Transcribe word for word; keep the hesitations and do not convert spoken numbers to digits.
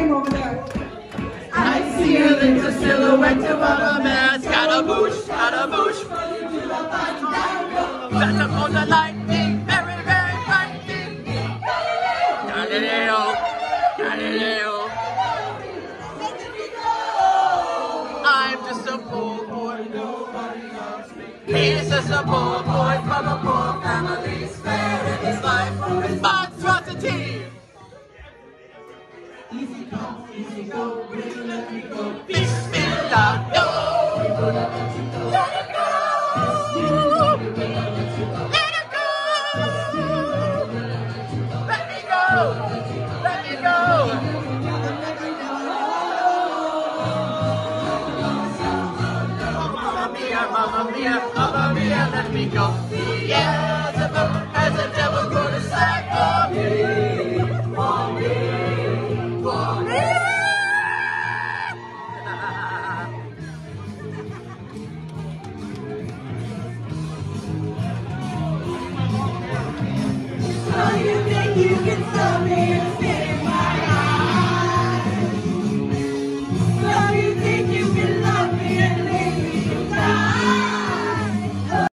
him over there. I see a little silhouette of a man. Scaramouche, Scaramouche. That's upon the lightning, very, very frightening. Galileo, Galileo. I'm just a poor boy, nobody loves me. He's just a poor boy from a poor family, sparing his life with monstrosity. Easy come, easy go, really let me go. Bismillah, no! We will not let you go. Let it go! Let it go! Let me go! Let me go! Mamma mia, mamma mia, mamma mia, let me go. Yeah, the devil has a devil go to sack for me. For me. For me. So you think you can